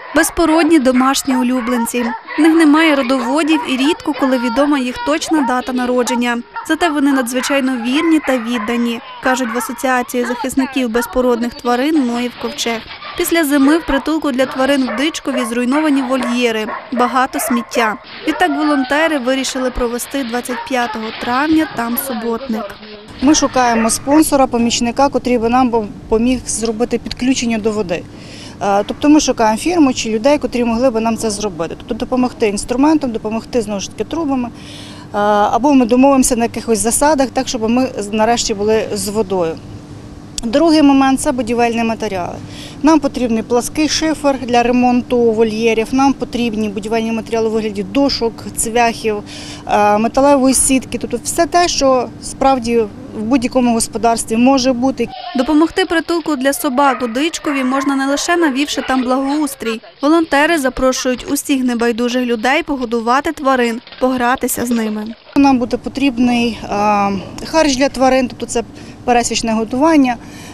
Безпородні домашні улюбленці. В них немає родоводів і рідко, коли відома їх точна дата народження. Зате вони надзвичайно вірні та віддані, кажуть в Асоціації захисників безпородних тварин «Ноїв ковчег». Після зими в притулку для тварин в Дичкові зруйновані вольєри, багато сміття. Відтак волонтери вирішили провести 25 травня там суботник. Ми шукаємо спонсора, помічника, котрий би нам поміг зробити підключення до води. Тобто ми шукаємо фірму чи людей, котрі могли б нам це зробити. Тобто допомогти інструментом, допомогти знову ж таки трубами. Або ми домовимося на якихось засадах, так, щоб ми нарешті були з водою. Другий момент – це будівельні матеріали. Нам потрібний плаский шифер для ремонту вольєрів, нам потрібні будівельні матеріали у вигляді дошок, цвяхів, металевої сітки. Тобто все те, що справді в будь-якому господарстві може бути. Допомогти притулку для собак у Дичкові можна не лише навівши там благоустрій. Волонтери запрошують усіх небайдужих людей погодувати тварин, погратися з ними. Нам буде потрібний харч для тварин, тобто це пересічне годування,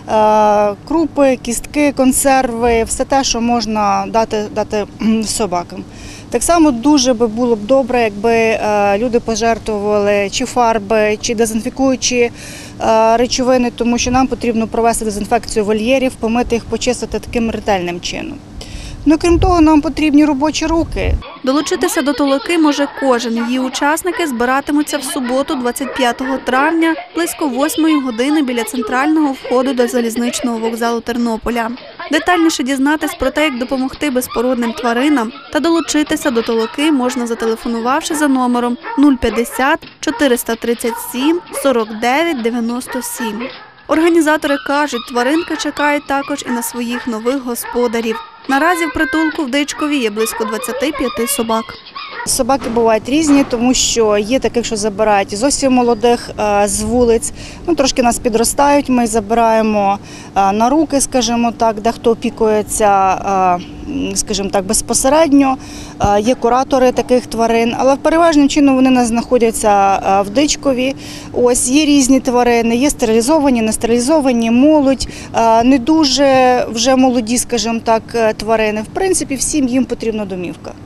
крупи, кістки, консерви, все те, що можна дати собакам. Так само дуже було б добре, якби люди пожертвували чи фарби, чи дезінфікуючі речовини, тому що нам потрібно провести дезінфекцію вольєрів, помити їх, почистити таким ретельним чином. Ну, крім того, нам потрібні робочі руки. Долучитися до толоки може кожен. Її учасники збиратимуться в суботу, 25 травня, близько 8 години біля центрального входу до залізничного вокзалу Тернополя. Детальніше дізнатись про те, як допомогти безпородним тваринам та долучитися до толоки можна, зателефонувавши за номером 050 437 49 97. Організатори кажуть, тваринки чекають також і на своїх нових господарів. Наразі в притулку в Дичкові є близько 25 собак. Собаки бувають різні, тому що є таких, що забирають зовсім молодих з вулиць. Трошки нас підростають, ми забираємо на руки, скажімо так, дехто опікується, скажімо так, безпосередньо. Є куратори таких тварин, але переважним чином вони нас знаходяться в Дичкові. Ось є різні тварини, є стерилізовані, нестерилізовані, молодь, не дуже вже молоді, скажімо так, тварини. В принципі, всім їм потрібна домівка.